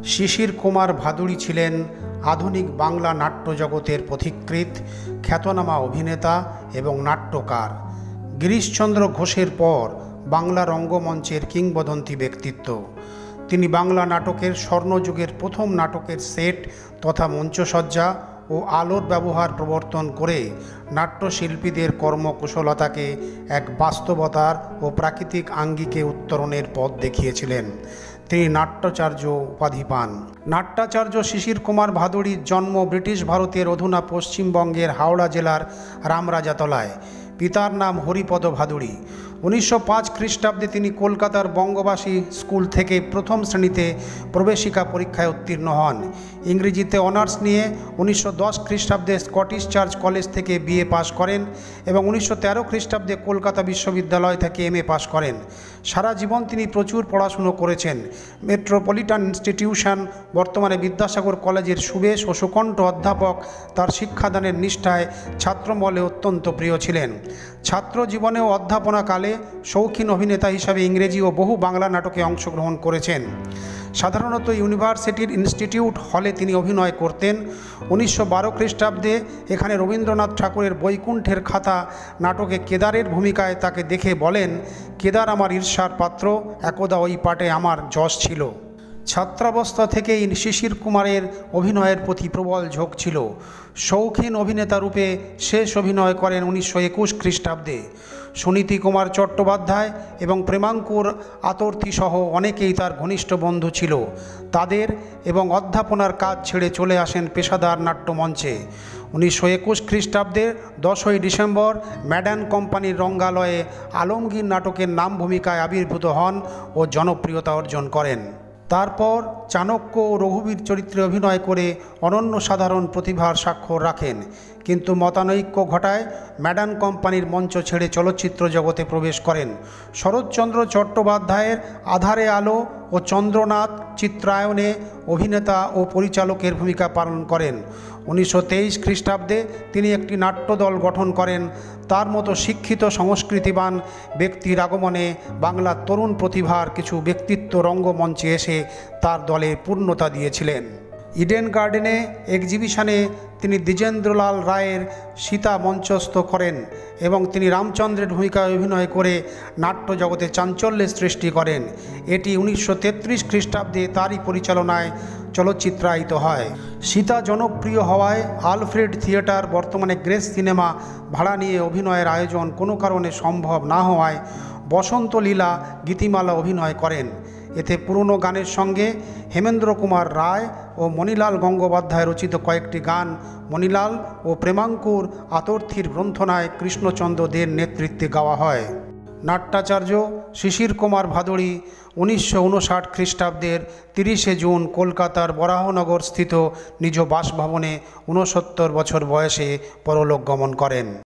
শিশির কুমার ভাদুড়ী ছিলেন আধুনিক বাংলা নাট্যজগতের পথিকৃৎ খ্যাতনামা অভিনেতা এবং নাট্যকার। গিরিশচন্দ্র ঘোষের পর বাংলা রঙ্গমঞ্চের কিংবদন্তি ব্যক্তিত্ব। তিনি বাংলা নাটকের স্বর্ণযুগের প্রথম নাটকের সেট তথা মঞ্চসজ্জা ও আলোর ব্যবহার প্রবর্তন করে নাট্যশিল্পীদের কর্মকুশলতাকে এক বাস্তবতার ও প্রাকৃতিক আঙ্গিকে উত্তরণের পথ দেখিয়েছিলেন। তিনি নাট্যাচার্য উপাধি পান। নাট্যাচার্য শিশির কুমার ভাদুড়ীর জন্ম ব্রিটিশ ভারতের অধুনা পশ্চিমবঙ্গের হাওড়া জেলার রামরাজাতলায়। পিতার নাম হরিপদ ভাদুড়ী। 1905 খ্রিস্টাব্দে তিনি কলকাতার বঙ্গবাসী স্কুল থেকে প্রথম শ্রেণীতে প্রবেশিকা পরীক্ষায় উত্তীর্ণ হন। ইংরেজিতে অনার্স নিয়ে 1910 খ্রিস্টাব্দে স্কটিশ চার্চ কলেজ থেকে বিএ পাশ করেন এবং 1913 খ্রিস্টাব্দে কলকাতা বিশ্ববিদ্যালয় থেকে এমএ পাশ করেন। সারা জীবন তিনি প্রচুর পড়াশুনো করেছেন। মেট্রোপলিটন ইনস্টিটিউশন, বর্তমানে বিদ্যাসাগর কলেজের সুবেশ ও সুকণ্ঠ অধ্যাপক তার শিক্ষাদানের নিষ্ঠায় ছাত্রমহলে অত্যন্ত প্রিয় ছিলেন। ছাত্র জীবনেও অধ্যাপনাকালে শৌখিন অভিনেতা হিসাবে ইংরেজি ও বহু বাংলা নাটকে অংশগ্রহণ করেছেন। সাধারণত ইউনিভার্সিটির ইনস্টিটিউট হলে তিনি অভিনয় করতেন। 1912 খ্রিস্টাব্দে এখানে রবীন্দ্রনাথ ঠাকুরের বৈকুণ্ঠের খাতা নাটকে কেদারের ভূমিকায় তাকে দেখে বলেন, কেদার আমার ঈর্ষার পাত্র, একদা ওই পাটে আমার যশ ছিল। ছাত্রাবস্থা থেকেই শিশির কুমারের অভিনয়ের প্রতি প্রবল ঝোঁক ছিল। শৌখিন অভিনেতা রূপে শেষ অভিনয় করেন 1921 খ্রিস্টাব্দে। সুনীতি কুমার চট্টোপাধ্যায় এবং প্রেমাঙ্কুর আতর্থী সহ অনেকেই তার ঘনিষ্ঠ বন্ধু ছিল। তাদের এবং অধ্যাপনার কাজ ছেড়ে চলে আসেন পেশাদার নাট্যমঞ্চে। 1921 খ্রিস্টাব্দের 10ই ডিসেম্বর ম্যাডান কোম্পানির রঙ্গালয়ে আলমগীর নাটকের নাম ভূমিকায় আবির্ভূত হন ও জনপ্রিয়তা অর্জন করেন। তারপর চাণক্য ও রঘুবীর চরিত্রে অভিনয় করে অনন্য সাধারণ প্রতিভার স্বাক্ষর রাখেন, কিন্তু মতানৈক্য ঘটায় ম্যাডান কোম্পানির মঞ্চ ছেড়ে চলচ্চিত্র জগতে প্রবেশ করেন। শরৎচন্দ্র চট্টোপাধ্যায়ের আধারে আলো ও চন্দ্রনাথ চিত্রায়নে অভিনেতা ও পরিচালকের ভূমিকা পালন করেন। 1923 খ্রিস্টাব্দে তিনি একটি নাট্যদল গঠন করেন। তার মতো শিক্ষিত সংস্কৃতিবান ব্যক্তির আগমনে বাংলার তরুণ প্রতিভার কিছু ব্যক্তিত্ব রঙ্গমঞ্চে এসে তার দলে পূর্ণতা দিয়েছিলেন। ইডেন গার্ডেনে এক্সিবিশনে তিনি দ্বিজেন্দ্রলাল রায়ের সীতা মঞ্চস্থ করেন এবং তিনি রামচন্দ্রের ভূমিকায় অভিনয় করে নাট্যজগতে চাঞ্চল্যের সৃষ্টি করেন। এটি 1933 খ্রিস্টাব্দে তারই পরিচালনায় চলচ্চিত্রায়িত হয়। সীতা জনপ্রিয় হওয়ায় আলফ্রেড থিয়েটার, বর্তমানে গ্রেস সিনেমা, ভাড়া নিয়ে অভিনয়ের আয়োজন কোনো কারণে সম্ভব না হওয়ায় বসন্ত লীলা গীতিমালা অভিনয় করেন। এতে পুরনো গানের সঙ্গে হেমেন্দ্র কুমার রায় ও মণিলাল গঙ্গোপাধ্যায় রচিত কয়েকটি গান মণিলাল ও প্রেমাঙ্কুর আতর্থীর গ্রন্থনায় কৃষ্ণচন্দ্র দের নেতৃত্বে গাওয়া হয়। নাট্যাচার্য শিশির কুমার ভাদুড়ী 1959 খ্রিস্টাব্দের 30শে জুন কলকাতার বরাহনগর স্থিত নিজ বাসভবনে 69 বছর বয়সে পরলোক গমন করেন।